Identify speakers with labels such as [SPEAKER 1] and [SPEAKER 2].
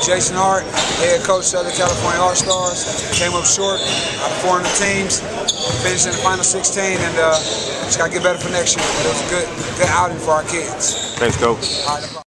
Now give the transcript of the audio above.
[SPEAKER 1] Jason Hart, head coach, Southern California All-Stars. Came up short out of 400 teams. Finished in the final 16, and just got to get better for next year. But it was a good outing for our kids.
[SPEAKER 2] Thanks, Coach.